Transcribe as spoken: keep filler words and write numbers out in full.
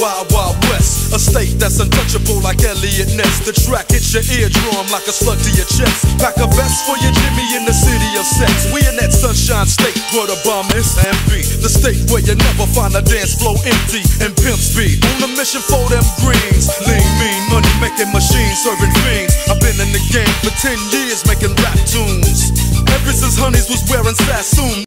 wild, wild west. A state that's untouchable like Elliot Ness. The track hits your eardrum like a slug to your chest. Pack a vest for your Jimmy in the city of sex. We in that sunshine state where the bomb is and be. The state where you never find a dance floor empty and pimp speed. On a mission for them greens. Lean, mean, money making machines serving fiends. I've been in the game for ten years making rap tunes. Ever since Honeys was wearing Sassoon.